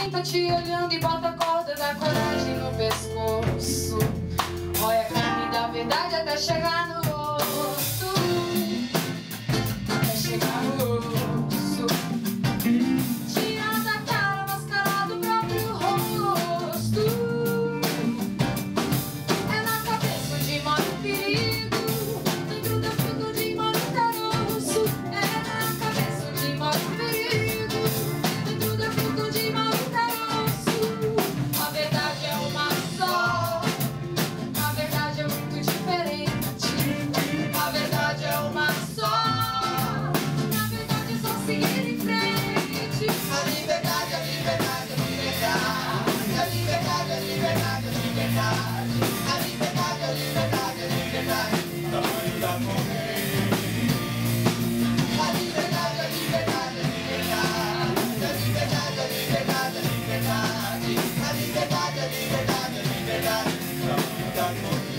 Ninguém tá te olhando e bota a corda da coragem no pescoço. Olha a carne da verdade até chegar no osso. Até chegar no osso. Tirando a cara, mascarado do próprio rosto. É na cabeça de mora o perigo, dentro da fruta de mora o caroço. É na cabeça de mora o perigo, dentro da fruta de mora o caroço. A verdade é uma só, a verdade é muito diferente. A verdade é uma só, na verdade é só seguir em frente. A liberdade, a liberdade, a liberdade. A liberdade, a liberdade, a liberdade. A liberdade, a liberdade, a liberdade. Tamanho da corrente. A liberdade, a liberdade, a liberdade. A liberdade, a liberdade, a liberdade. A liberdade, a liberdade, a liberdade. Tamanho da corrente.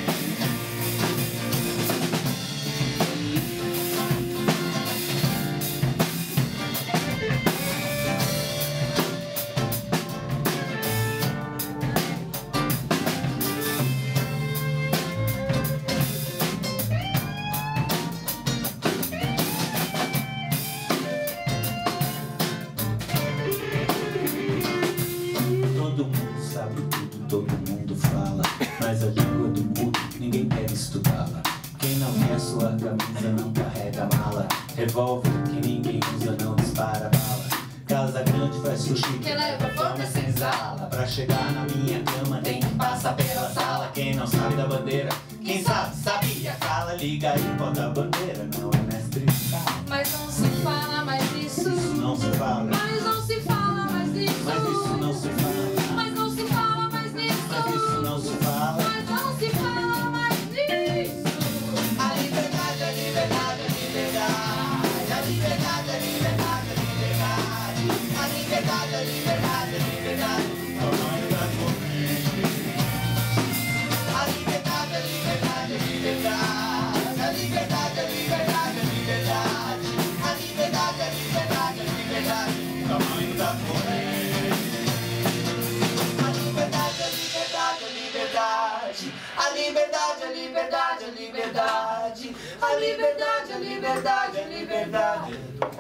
Todo mundo sabe tudo, todo mundo fala, mas a língua do mudo ninguém quer estudá-la. Quem não quer suar camisa não carrega mala. Revólver que ninguém usa não dispara bala. Casa grande faz sushi Quem leva fome é senzala. Pra chegar na minha cama tem que passar pela sala. Quem não sabe da bandeira, quem sabe, sabia. Cala, liga e bota a bandeira, não é mestre de sala. Mas não se fala mais disso. Isso não se fala, Mas não se fala mais disso. mas isso não se fala. Mas não se fala mais nisso. Mas isso não se fala. Mas não se fala mais nisso. A liberdade, a liberdade, a liberdade. A liberdade, a liberdade, a liberdade. A liberdade, a liberdade, a liberdade. Tamanho da corrente. A liberdade, a liberdade, a liberdade. A liberdade, a liberdade, a liberdade. A liberdade, a liberdade, a liberdade. Tamanho da corrente. A liberdade, a liberdade, a liberdade. A liberdade, a liberdade, a liberdade. A liberdade, a liberdade, a liberdade.